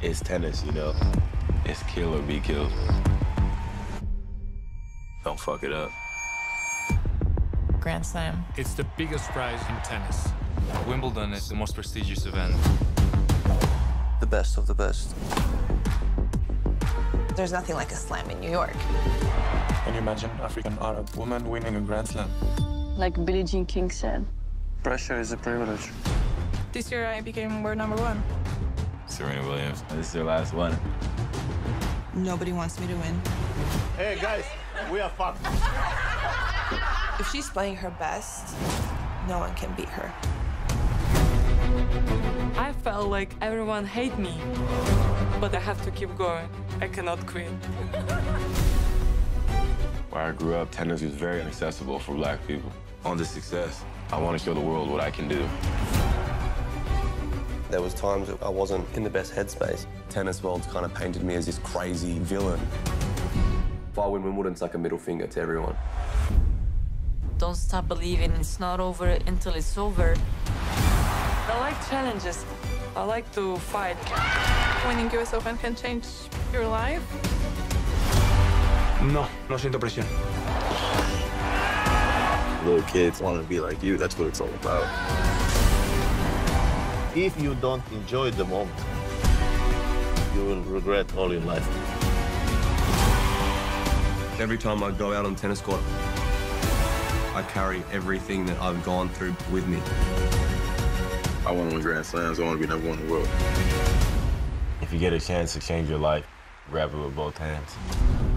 It's tennis, you know? It's kill or be killed. Don't fuck it up. Grand Slam. It's the biggest prize in tennis. Wimbledon is the most prestigious event. The best of the best. There's nothing like a slam in New York. Can you imagine African Arab woman winning a Grand Slam? Like Billie Jean King said. Pressure is a privilege. This year I became world #1. Serena Williams. This is her last one. Nobody wants me to win. Hey, guys, we are fucked. If she's playing her best, no one can beat her. I felt like everyone hate me, but I have to keep going. I cannot quit. Where I grew up, tennis was very inaccessible for black people. On this success, I want to show the world what I can do. There was times that I wasn't in the best headspace. Tennis world's kind of painted me as this crazy villain. If I win Wimbledon, it's like a middle finger to everyone. Don't stop believing. It's not over until it's over. I like challenges. I like to fight. Winning US Open can change your life. No, no siento presión. Little kids want to be like you. That's what it's all about. If you don't enjoy the moment, you will regret all in life. Every time I go out on the tennis court, I carry everything that I've gone through with me. I want to win Grand Slams. I want to be #1 in the world. If you get a chance to change your life, grab it with both hands.